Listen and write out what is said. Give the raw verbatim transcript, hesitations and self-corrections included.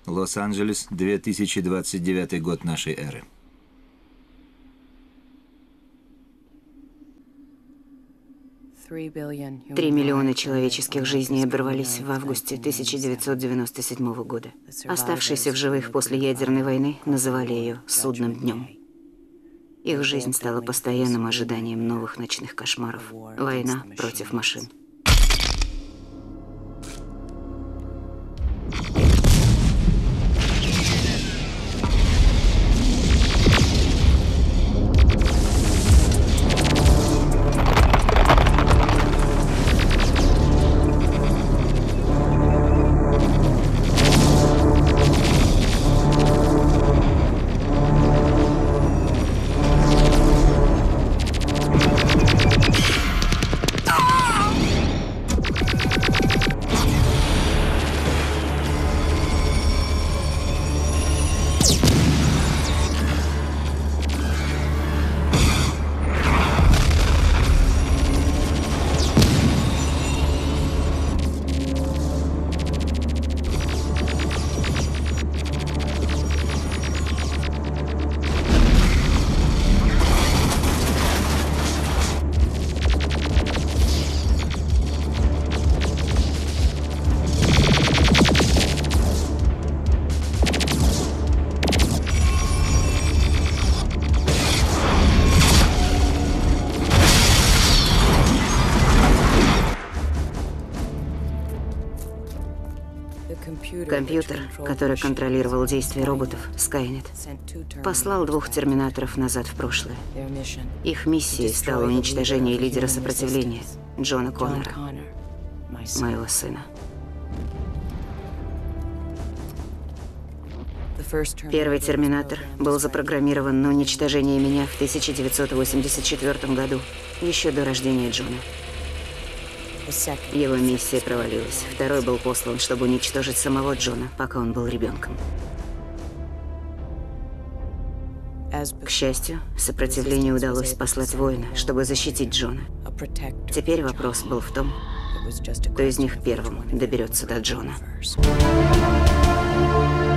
Лос-Анджелес, две тысячи двадцать девятый год нашей эры. Три миллиона человеческих жизней оборвались в августе тысяча девятьсот девяносто седьмого года. Оставшиеся в живых после ядерной войны называли ее «судным днем». Их жизнь стала постоянным ожиданием новых ночных кошмаров. Война против машин. Компьютер, который контролировал действия роботов, Скайнет, послал двух терминаторов назад в прошлое. Их миссией стало уничтожение лидера сопротивления, Джона Коннора, моего сына. Первый терминатор был запрограммирован на уничтожение меня в тысяча девятьсот восемьдесят четвёртом году, еще до рождения Джона. Его миссия провалилась. Второй был послан, чтобы уничтожить самого Джона, пока он был ребенком. К счастью, сопротивлению удалось послать воина, чтобы защитить Джона. Теперь вопрос был в том, кто из них первым доберется до Джона.